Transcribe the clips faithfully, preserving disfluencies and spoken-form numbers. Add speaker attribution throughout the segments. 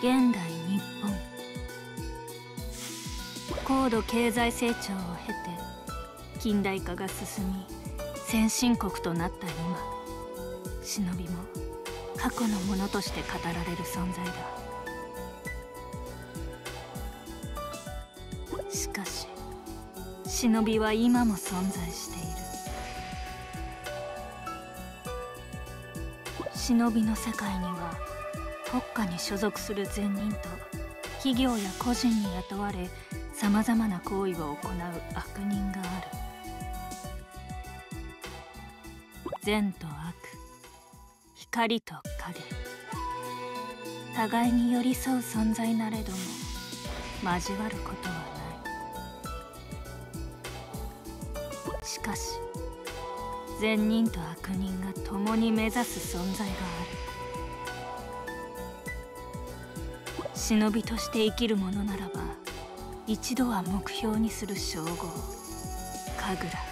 Speaker 1: 現代日本、高度経済成長を経て近代化が進み先進国となった今、忍びも過去のものとして語られる存在だ。しかし忍びは今も存在している。忍びの世界には国家に所属する善人と企業や個人に雇われさまざまな行為を行う悪人がある。善と悪、光と影、互いに寄り添う存在なれども交わることはない。しかし善人と悪人が共に目指す存在がある。忍びとして生きるものならば一度は目標にする称号、神楽。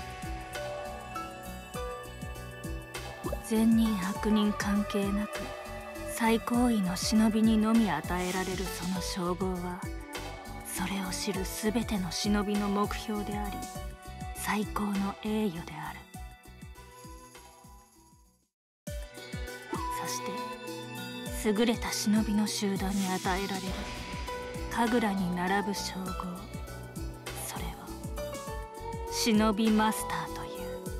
Speaker 1: 善人悪人関係なく最高位の忍びにのみ与えられるその称号は、それを知る全ての忍びの目標であり最高の栄誉である。そして優れた忍びの集団に与えられる神楽に並ぶ称号、それを忍びマスターという。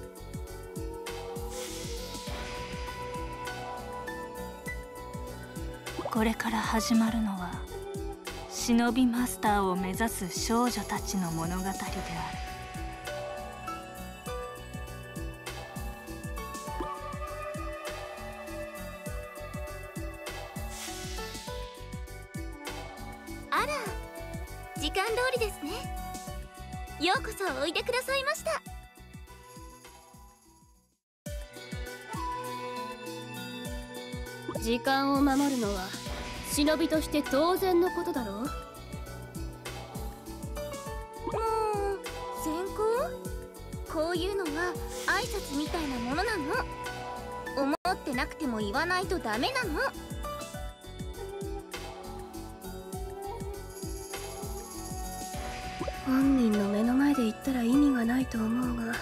Speaker 1: これから始まるのは忍びマスターを目指す少女たちの物語である。
Speaker 2: あら、時間通りですね。ようこそおいでくださいました。
Speaker 3: 時間を守るのは忍びとして当然のことだろう。
Speaker 2: もう先行？こういうのは挨拶みたいなものなの。思ってなくても言わないとダメなの。
Speaker 3: 本人の目の前で言ったら意味がないと思うが。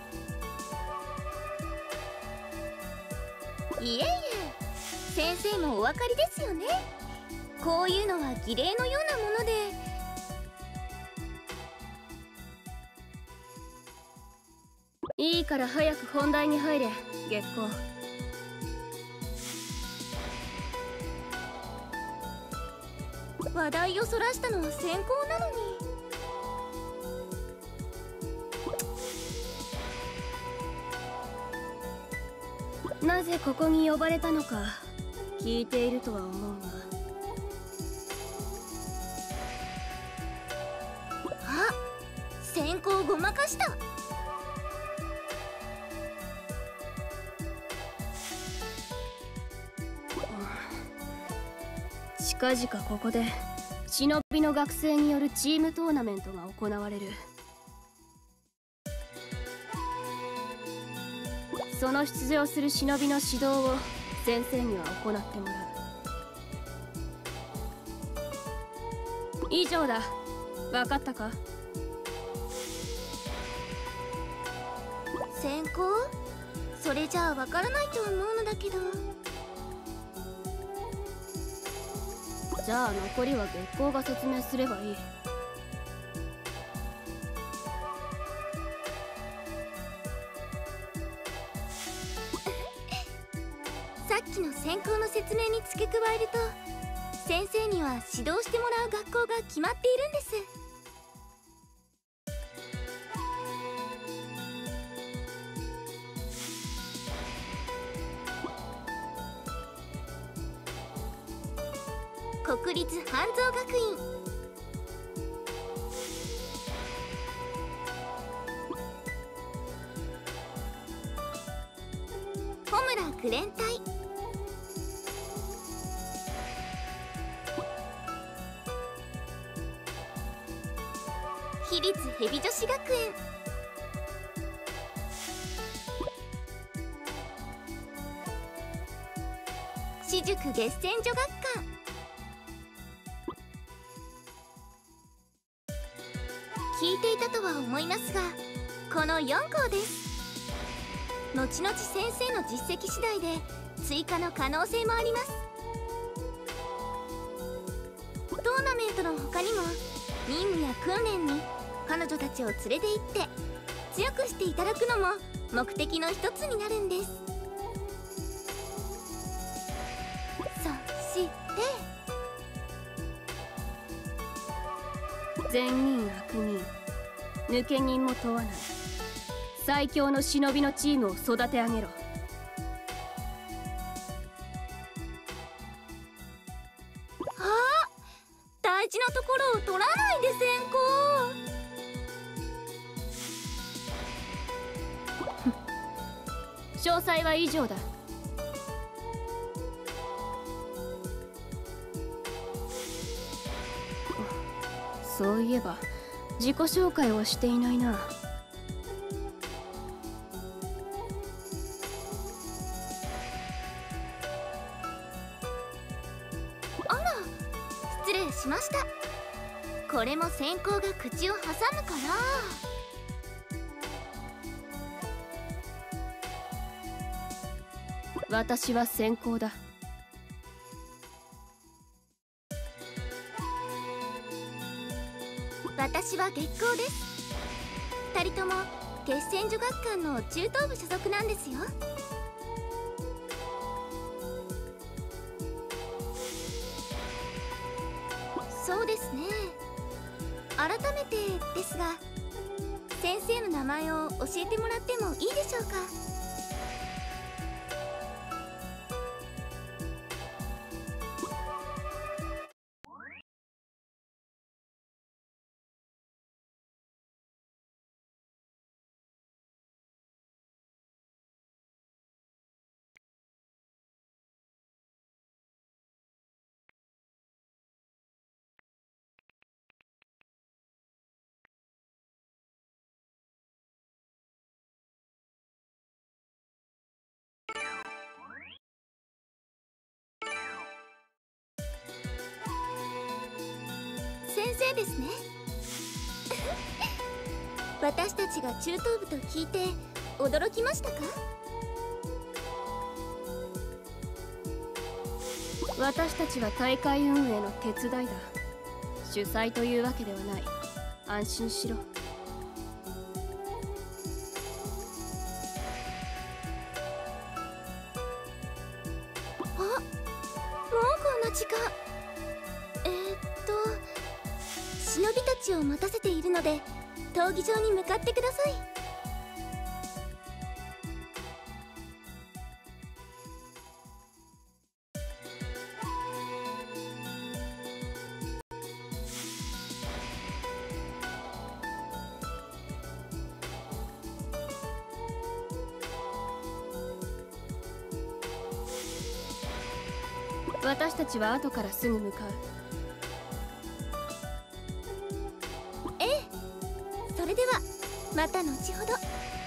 Speaker 2: いえいえ、先生もお分かりですよね。こういうのは儀礼のようなもので。
Speaker 3: いいから早く本題に入れ、月光。
Speaker 2: 話題をそらしたのは先行なのに。
Speaker 3: なぜここに呼ばれたのか聞いているとは思うが。
Speaker 2: あ、先行ごまかした。
Speaker 3: 近々ここで忍びの学生によるチームトーナメントが行われる。その出場する忍びの指導を先生には行ってもらう。以上だ。分かったか？
Speaker 2: 先行？それじゃあ分からないと思うのだけど。
Speaker 3: じゃあ残りは月光が説明すればいい。
Speaker 2: さっきの先行の説明に付け加えると、先生には指導してもらう学校が決まっているんです。国立半蔵学院。穂村紅蓮隊。私立蛇女子学園。私塾月仙女学館。 聞いていたとは思いますが、このよん校です。後々先生の実績次第で追加の可能性もあります。トーナメントの他にも任務や訓練に彼女たちを連れて行って強くしていただくのも目的の一つになるんです。そして
Speaker 3: 善人悪人抜け人も問わない最強の忍びのチームを育て上げろ。
Speaker 2: ああ、大事なところを取らないで先
Speaker 3: 行。詳細は以上だ。そういえば自己紹介をしていないな。
Speaker 2: あら、失礼しました。これも先行が口を挟むから。
Speaker 3: 私は先行だ。
Speaker 2: 私は月光です。二人とも決戦女学館の中等部所属なんですよ。そうですね。改めてですが、先生の名前を教えてもらってもいいでしょうか。先生ですね。私たちが中等部と聞いて驚きましたか？
Speaker 3: 私たちは大会運営の手伝いだ。主催というわけではない。安心しろ。
Speaker 2: あ、もうこんな時間。えー、っと忍びたちを待たせているので闘技場に向かってください。
Speaker 3: 私たちは後からすぐ向かう。
Speaker 2: ええ、それではまた後ほど。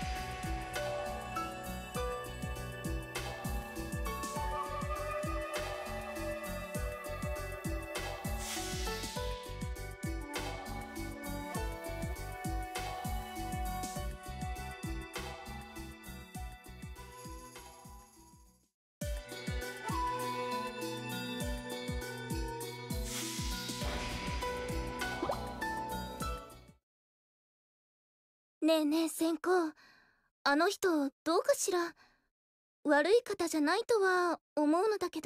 Speaker 2: ねえねえ先行、あの人どうかしら。悪い方じゃないとは思うのだけど。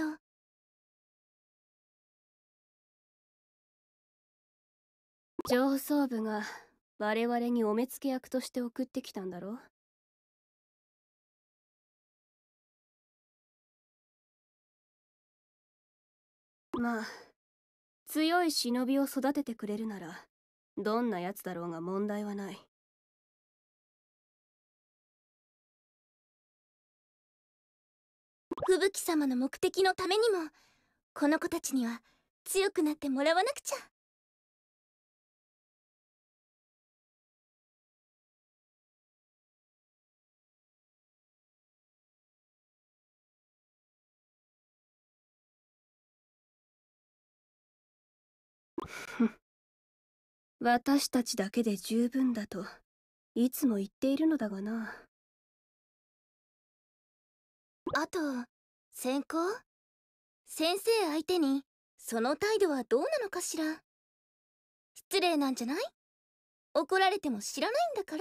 Speaker 3: 上層部が我々にお目付け役として送ってきたんだろ。まあ強い忍びを育ててくれるならどんなやつだろうが問題はない。
Speaker 2: 吹雪様の目的のためにもこの子たちには強くなってもらわなくちゃ。
Speaker 3: 私たちだけで十分だといつも言っているのだがな。
Speaker 2: あと先行、先生相手にその態度はどうなのかしら。失礼なんじゃない？怒られても知らないんだから。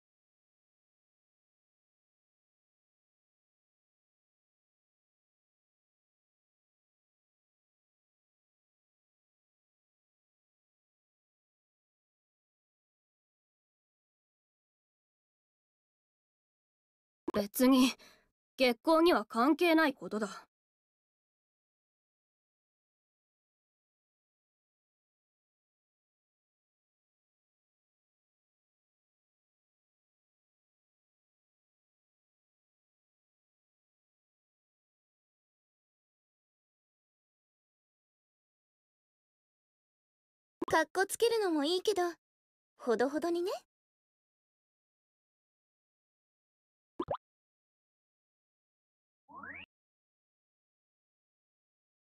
Speaker 3: 別に月光には関係ないことだ。
Speaker 2: かっこつけるのもいいけどほどほどにね。